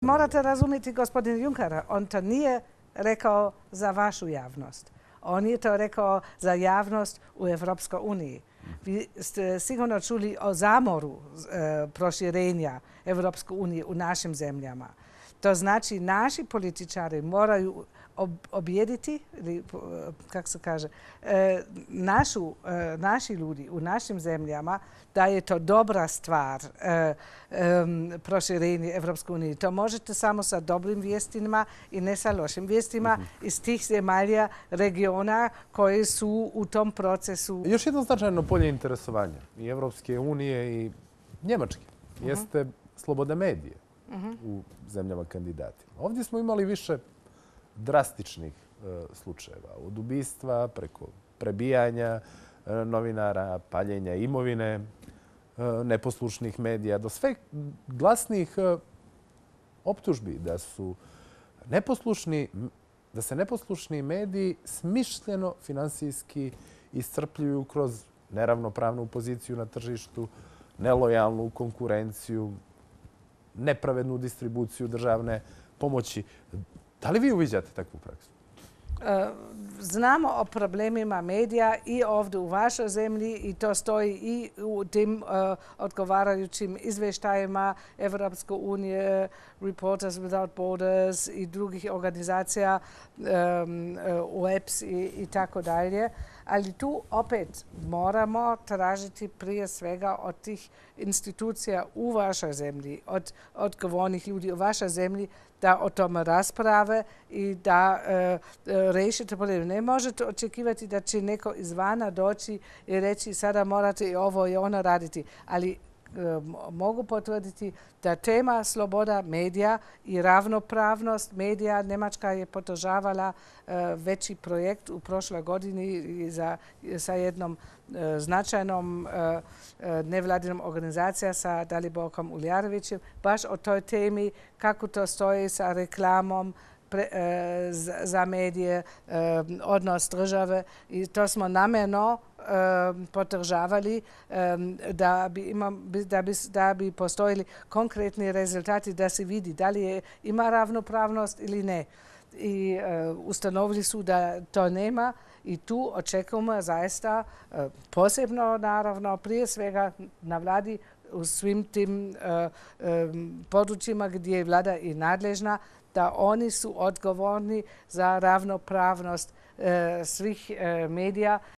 Morate razumjeti gospodin Juncker, on to nije rekao za vašu javnost. On je to rekao za javnost u Evropskoj uniji. Vi ste sigurno čuli o zamoru proširenja Evropske unije u našim zemljama. To znači naši političari moraju objediti, kako se kaže, naši ljudi u našim zemljama da je to dobra stvar proširenje Evropske unije. To možete samo sa dobrim vijestima i ne sa lošim vijestima iz tih zemalja, regiona koji su u tom procesu. Još jedno značajno polje interesovanja i Evropske unije i Njemačke jeste sloboda medije u zemljama kandidatima. Ovdje smo imali više drastičnih slučajeva, od ubistva preko prebijanja novinara, paljenja imovine, neposlušnih medija, do sve glasnih optužbi da se neposlušni mediji smišljeno finansijski iscrpljuju kroz neravnopravnu poziciju na tržištu, nelojalnu konkurenciju, nepravednu distribuciju državne pomoći. Da li vi uviđate takvu praksu? Znamo o problemima medija i ovdje u vašoj zemlji i to stoji i u tim odgovarajućim izvještajima Evropske unije, Reporters Without Borders i drugih organizacija, UEPS i tako dalje. Ali tu opet moramo tražiti prije svega od tih institucija u vašoj zemlji, od odgovornih ljudi u vašoj zemlji da o tome rasprave i da rešite problem. Ne možete očekivati da će neko izvana doći i reći sada morate i ovo i ono raditi. Ali mogu potvrditi da tema sloboda medija i ravnopravnost medija, Njemačka je podržavala veći projekt u prošloj godini sa jednom značajnom nevladinom organizacijom sa Daliborkom Uljarevićem, baš o toj temi kako to stoji sa reklamom za medije, odnos države i to smo namjerno podržavali da bi postojili konkretni rezultati da se vidi da li ima ravnopravnost ili ne. I ustanovili su da to nema i tu očekujemo zaista posebno naravno prije svega na vladi u svim tim područjima gdje je vlada i nadležna da oni su odgovorni za ravnopravnost svih medija